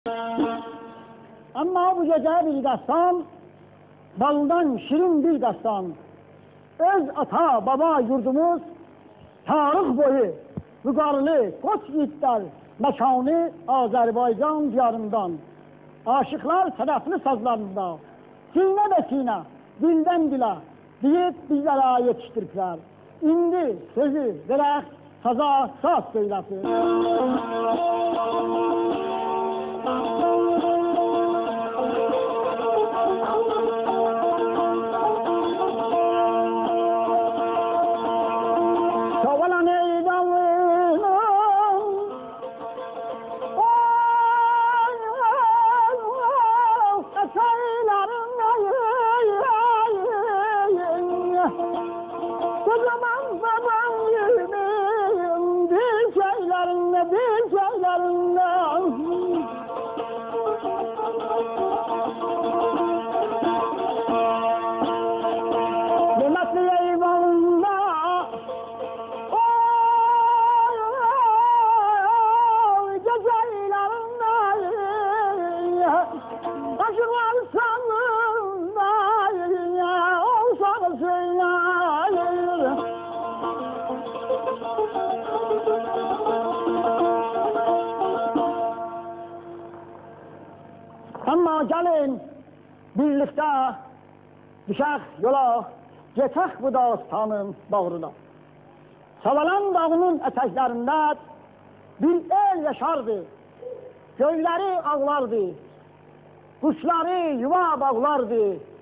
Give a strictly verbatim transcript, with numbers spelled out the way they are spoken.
Ama bu gece bir dastan, baldan şirin bir dastan. Öz ata baba yurdumuz, tarih boyu vügarlı koç yiğitler mekanı Azerbaycan diyarından. Aşıklar sedefli sazlarında, sine ve sine, dilden dile deyip bizlere yetiştirdiler. İndi sözü verək saza saz söylesin. Ama gelin birlikte düşək yola, geçək bu dastanın bağrına. Savalan dağının eteklerinde bir el yaşardı, göyleri ağlardı, kuşları yuva bağlardı.